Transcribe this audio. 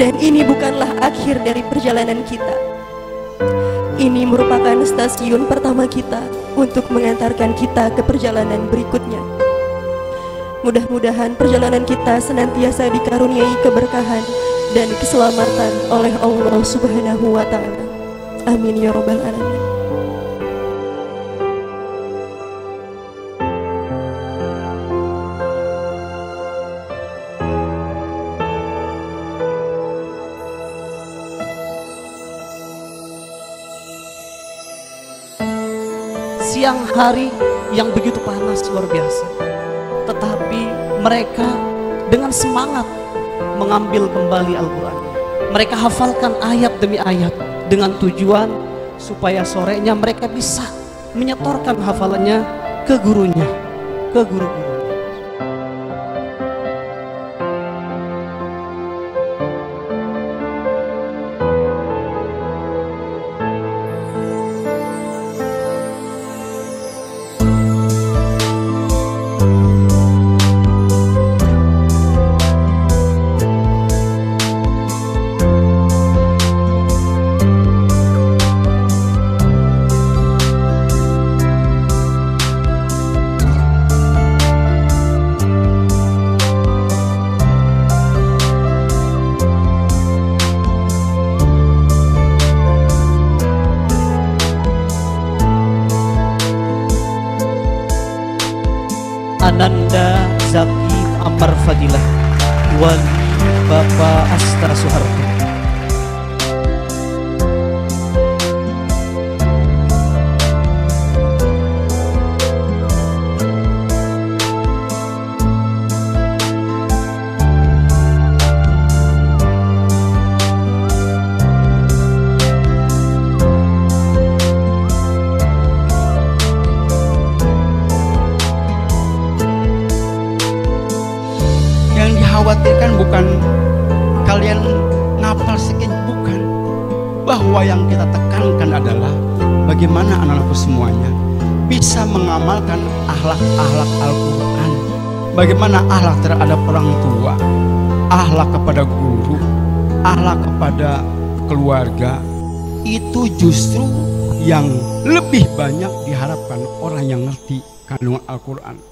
Dan ini bukanlah akhir dari perjalanan kita. Ini merupakan stasiun pertama kita untuk mengantarkan kita ke perjalanan berikutnya. Mudah-mudahan perjalanan kita senantiasa dikaruniai keberkahan dan keselamatan oleh Allah Subhanahu wa Ta'ala. Amin ya Rabbal Alamin. Siang hari yang begitu panas luar biasa, tetapi mereka dengan semangat mengambil kembali Al-Quran. Mereka hafalkan ayat demi ayat dengan tujuan supaya sorenya mereka bisa menyetorkan hafalannya ke gurunya, ke guru-guru. Ananda Zaki Amar Fadilah, Wali Bapak Asta Soeharto. Khawatirkan bukan kalian ngapal sekian, bukan. Bahwa yang kita tekankan adalah bagaimana anak-anakku semuanya bisa mengamalkan akhlak-akhlak Al-Quran. Bagaimana akhlak terhadap orang tua, akhlak kepada guru, akhlak kepada keluarga. Itu justru yang lebih banyak diharapkan orang yang ngerti kandungan Al-Quran.